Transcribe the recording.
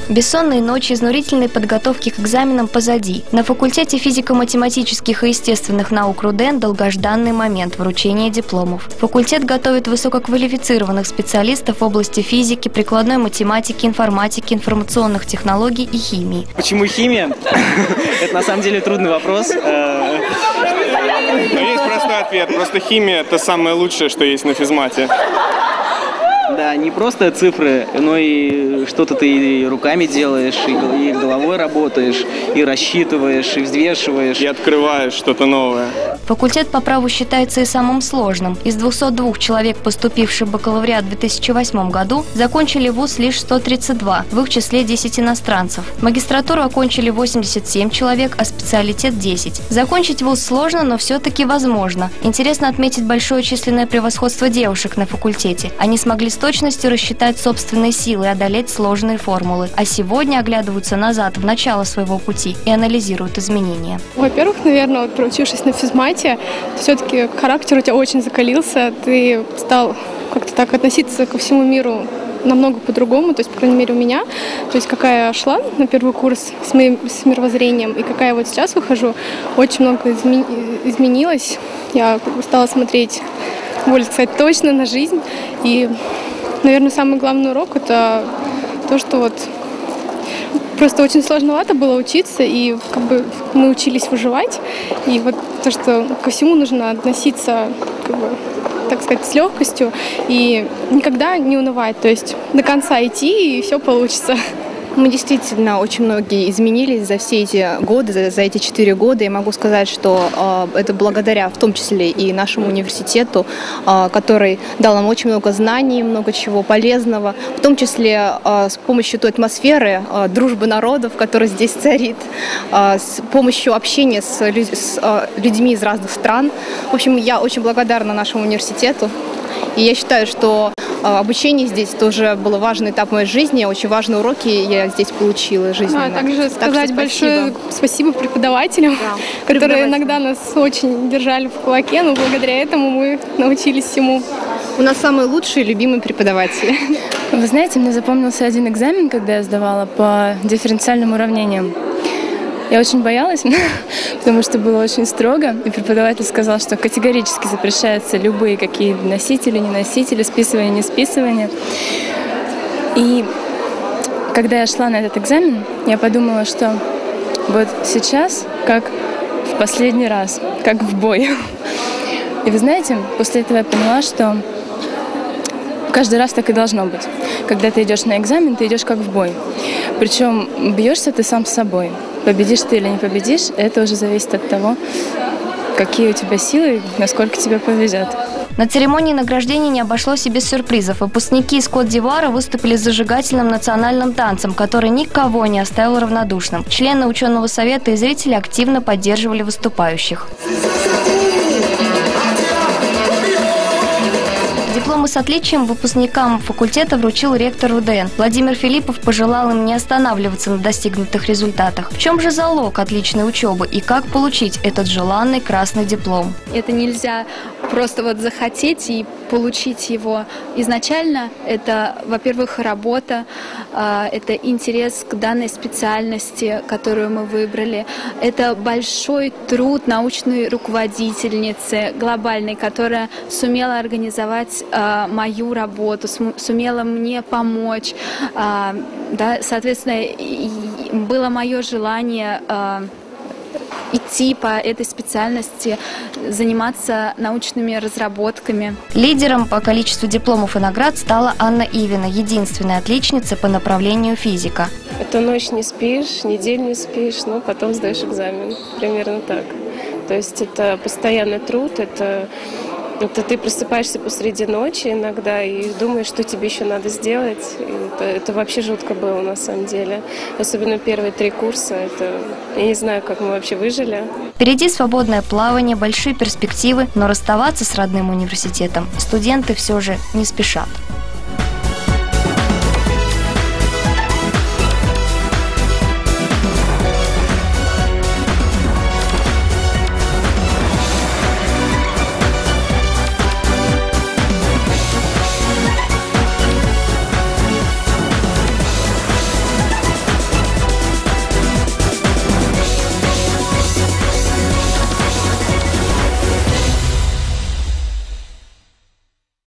Бессонные ночи, изнурительной подготовки к экзаменам позади. На факультете физико-математических и естественных наук РУДН долгожданный момент вручения дипломов. Факультет готовит высококвалифицированных специалистов в области физики, прикладной математики, информатики, информационных технологий и химии. Почему химия? Это на самом деле трудный вопрос. Но есть простой ответ. Просто химия – это самое лучшее, что есть на физмате. Да, не просто цифры, но и что-то ты и руками делаешь, и головой работаешь, и рассчитываешь, и взвешиваешь. И открываешь что-то новое. Факультет по праву считается и самым сложным. Из 202 человек, поступивших в бакалавриат в 2008 году, закончили вуз лишь 132, в их числе 10 иностранцев. Магистратуру окончили 87 человек, а специалитет 10. Закончить вуз сложно, но все-таки возможно. Интересно отметить большое численное превосходство девушек на факультете. Они смогли с точностью рассчитать собственные силы и одолеть сложные формулы. А сегодня оглядываются назад, в начало своего пути, и анализируют изменения. Во-первых, наверное, вот, проучившись на физмате, все-таки характер у тебя очень закалился, ты стал как-то так относиться ко всему миру намного по-другому, то есть, по крайней мере, у меня. То есть, какая я шла на первый курс с мировоззрением и какая вот сейчас выхожу, очень много изменилось. Я стала смотреть, более сказать, точно на жизнь. И, наверное, самый главный урок – это то, что вот просто очень сложновато было учиться, и как бы мы учились выживать. И вот то, что ко всему нужно относиться, как бы, так сказать, с легкостью и никогда не унывать. То есть до конца идти, и все получится. Мы действительно очень многие изменились за все эти годы, за эти 4 года. И могу сказать, что это благодаря в том числе и нашему университету, который дал нам очень много знаний, много чего полезного, в том числе с помощью той атмосферы дружбы народов, которая здесь царит, с помощью общения с людьми из разных стран. В общем, я очень благодарна нашему университету. И я считаю, что обучение здесь тоже было важный этап моей жизни, очень важные уроки я здесь получила жизненно. Также сказать большое спасибо преподавателям, которые иногда нас очень держали в кулаке, но благодаря этому мы научились всему. У нас самые лучшие любимые преподаватели. Вы знаете, мне запомнился один экзамен, когда я сдавала по дифференциальным уравнениям. Я очень боялась, потому что было очень строго, и преподаватель сказал, что категорически запрещаются любые какие носители, не носители, списывание, не списывание. И когда я шла на этот экзамен, я подумала, что вот сейчас, как в последний раз, как в бой. И вы знаете, после этого я поняла, что каждый раз так и должно быть. Когда ты идешь на экзамен, ты идешь как в бой. Причем бьешься ты сам с собой. Победишь ты или не победишь, это уже зависит от того, какие у тебя силы и насколько тебе повезет. На церемонии награждения не обошлось и без сюрпризов. Выпускники из Кот-д'Ивуара выступили с зажигательным национальным танцем, который никого не оставил равнодушным. Члены ученого совета и зрители активно поддерживали выступающих. Дипломы с отличием выпускникам факультета вручил ректор РУДН. Владимир Филиппов пожелал им не останавливаться на достигнутых результатах. В чем же залог отличной учебы и как получить этот желанный красный диплом? Это нельзя просто вот захотеть и получить его. Изначально это, во-первых, работа, это интерес к данной специальности, которую мы выбрали. Это большой труд научной руководительницы глобальной, которая сумела организовать мою работу, сумела мне помочь. Да, соответственно, было мое желание идти по этой специальности, заниматься научными разработками. Лидером по количеству дипломов и наград стала Анна Ивина, единственная отличница по направлению физика. Эту ночь не спишь, неделю не спишь, но потом сдаешь экзамен. Примерно так. То есть это постоянный труд, это ты просыпаешься посреди ночи иногда и думаешь, что тебе еще надо сделать. Это вообще жутко было на самом деле. Особенно первые 3 курса. Я не знаю, как мы вообще выжили. Впереди свободное плавание, большие перспективы, но расставаться с родным университетом студенты все же не спешат.